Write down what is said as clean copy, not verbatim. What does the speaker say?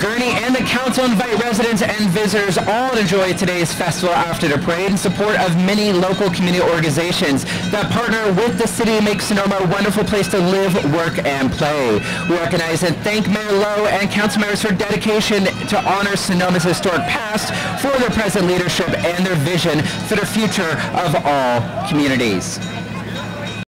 Gurney and the council invite residents and visitors all to enjoy today's festival after the parade in support of many local community organizations that partner with the city to make Sonoma a wonderful place to live, work, and play. We recognize and thank Mayor Lowe and council members for dedication to honor Sonoma's historic past, for their present leadership, and their vision for the future of all communities.